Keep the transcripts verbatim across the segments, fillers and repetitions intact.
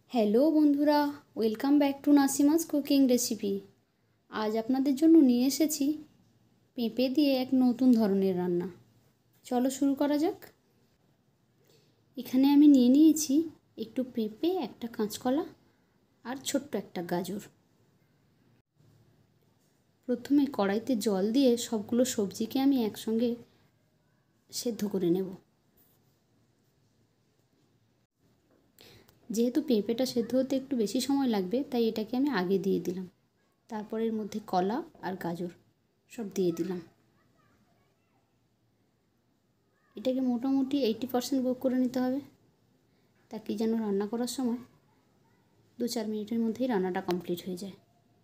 Hello বন্ধুরা, welcome back to Nasima's cooking recipe. আজ আপনাদের জন্য নিয়ে এসেছি পেঁপে দিয়ে এক নতুন ধরনের রান্না। চলো শুরু করা যাক। এখানে আমি নিয়ে নিয়েছি একটু পেঁপে, একটা কাঁচকলা আর ছোট্ট একটা গাজর। প্রথমে কড়াইতে জল দিয়ে সবগুলো সবজিকে আমি একসঙ্গে সেদ্ধ করে নেব। যেহেতু পেঁপেটা সেদ্ধ হতে একটু বেশি সময় লাগবে, তাই এটাকে আমি আগে দিয়ে দিলাম। তারপর এর মধ্যে কলা আর গাজর সব দিয়ে দিলাম। এটাকে মোটামুটি এইটি পারসেন্ট কুক করে নিতে হবে, তাকে যেন রান্না করার সময় দু চার মিনিটের মধ্যেই রান্নাটা কমপ্লিট হয়ে যায়।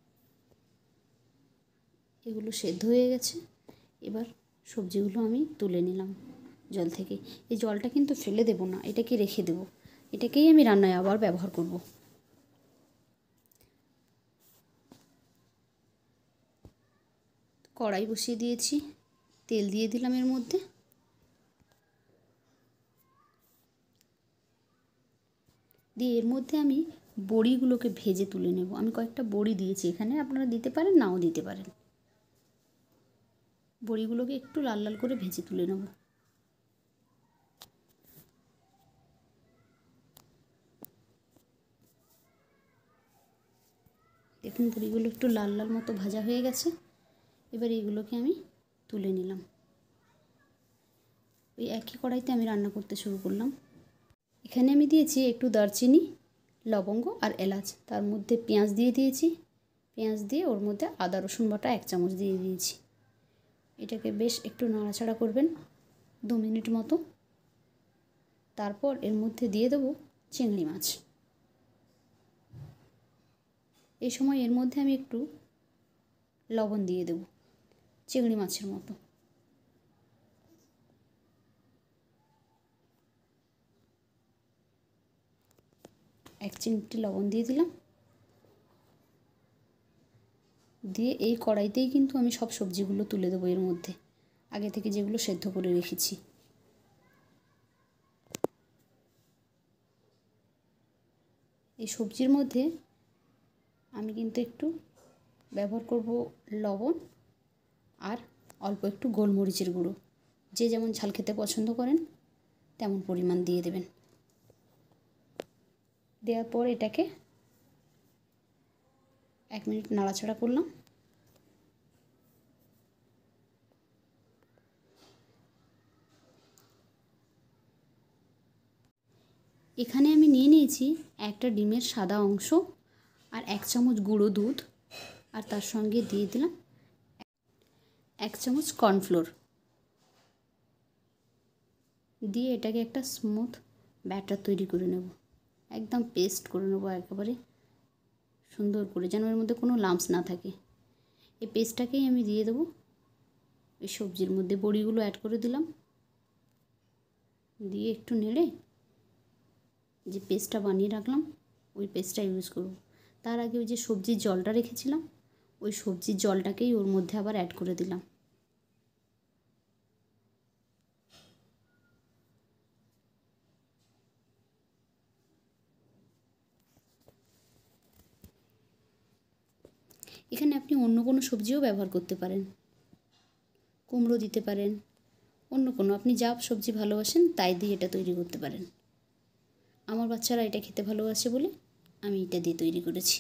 এগুলো সেদ্ধ হয়ে গেছে। এবার সবজিগুলো আমি তুলে নিলাম জল থেকে। এই জলটা কিন্তু ফেলে দেব না, এটাকে রেখে দেব। এটাকেই আমি রান্নায় আবার ব্যবহার করব। কড়াই বসিয়ে দিয়েছি, তেল দিয়ে দিলাম এর মধ্যে। দিয়ে এর মধ্যে আমি বড়িগুলোকে ভেজে তুলে নেব। আমি কয়েকটা বড়ি দিয়েছি এখানে, আপনারা দিতে পারেন, নাও দিতে পারেন। বড়িগুলোকে একটু লাল লাল করে ভেজে তুলে নেব। দেখুন বড়িগুলো একটু লাল লাল মতো ভাজা হয়ে গেছে। এবার এইগুলোকে আমি তুলে নিলাম। ওই একই কড়াইতে আমি রান্না করতে শুরু করলাম। এখানে আমি দিয়েছি একটু দারচিনি, লবঙ্গ আর এলাচ। তার মধ্যে পেঁয়াজ দিয়ে দিয়েছি। পেঁয়াজ দিয়ে ওর মধ্যে আদা রসুন বাটা এক চামচ দিয়ে দিয়েছি। এটাকে বেশ একটু নাড়াচাড়া করবেন দু মিনিট মতো। তারপর এর মধ্যে দিয়ে দেবো চিংড়ি মাছ। এই সময় এর মধ্যে আমি একটু লবণ দিয়ে দেব চিংড়ি মাছের মতো। এক চিমটি লবণ দিয়ে দিলাম। দিয়ে এই কড়াইতেই কিন্তু আমি সব সবজিগুলো তুলে দেবো এর মধ্যে, আগে থেকে যেগুলো সেদ্ধ করে রেখেছি। এই সবজির মধ্যে আমি কিন্তু একটু ব্যবহার করব লবণ আর অল্প একটু গোলমরিচের গুঁড়ো। যে যেমন ঝাল খেতে পছন্দ করেন তেমন পরিমাণ দিয়ে দেবেন। দেওয়ার পর এটাকে এক মিনিট নাড়াচাড়া করলাম। এখানে আমি নিয়ে নিয়েছি একটা ডিমের সাদা অংশ আর এক চামচ গুঁড়ো দুধ, আর তার সঙ্গে দিয়ে দিলাম এক চামচ কর্নফ্লোর। দিয়ে এটাকে একটা স্মুথ ব্যাটার তৈরি করে নেব। একদম পেস্ট করে নেব একেবারে সুন্দর করে, যেন এর মধ্যে কোনো লাম্পস না থাকে। এই পেস্টটাকেই আমি দিয়ে দেবো এই সবজির মধ্যে। বড়িগুলো অ্যাড করে দিলাম। দিয়ে একটু নেড়ে যে পেস্টটা বানিয়ে রাখলাম ওই পেস্টটা ইউজ করব। তার আগে ওই যে সবজির জলটা রেখেছিলাম ওই সবজির জলটাকেই ওর মধ্যে আবার অ্যাড করে দিলাম। এখানে আপনি অন্য কোনো সবজিও ব্যবহার করতে পারেন, কুমড়ো দিতে পারেন, অন্য কোনো আপনি যা সবজি ভালোবাসেন তাই দিয়ে এটা তৈরি করতে পারেন। আমার বাচ্চারা এটা খেতে ভালোবাসে বলে আমি এটা দিয়ে তৈরি করেছি।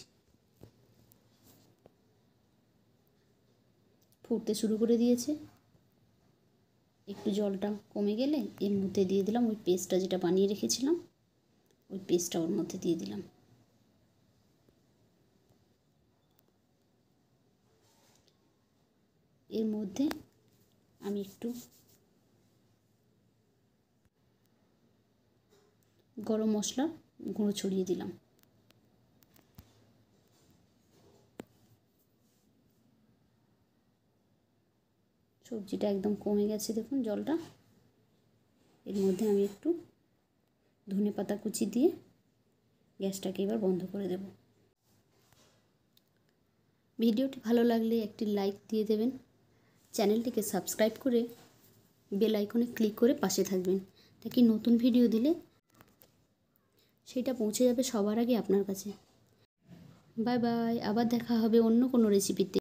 ফুটতে শুরু করে দিয়েছে। একটু জলটা কমে গেলে এর মধ্যে দিয়ে দিলাম ওই পেস্টটা যেটা বানিয়ে রেখেছিলাম, ওই পেস্টটা ওর মধ্যে দিয়ে দিলাম। এর মধ্যে আমি একটু গরম মশলা গুঁড়ো ছড়িয়ে দিলাম। সবজিটা একদম কমে গেছে, দেখুন জলটা। এর মধ্যে আমি একটু ধনে পাতা কুচি দিয়ে গ্যাসটাকে এবার বন্ধ করে দেব। ভিডিওটি ভালো লাগলে একটি লাইক দিয়ে দেবেন। চ্যানেলটিকে সাবস্ক্রাইব করে বেল আইকনে ক্লিক করে পাশে থাকবেন, তাকে নতুন ভিডিও দিলে সেটা পৌঁছে যাবে সবার আগে আপনার কাছে। বাই বাই, আবার দেখা হবে অন্য কোনো রেসিপিতে।